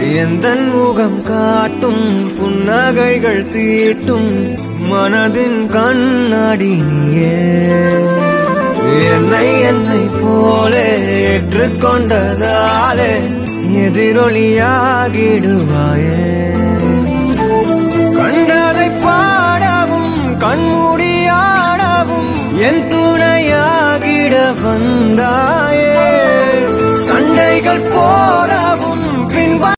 எந்தன் முகம் காட்டும் புன்னகைகள் தீட்டும் மனதின் கண்ணாடி நீயே. என்னை போலே ஏற்றுக்கொண்டதாலே எதிரொலியாகிடுவாயே. கண்டதை பாடவும் கண்மூடியாடவும் என் துணையாகிட வந்தா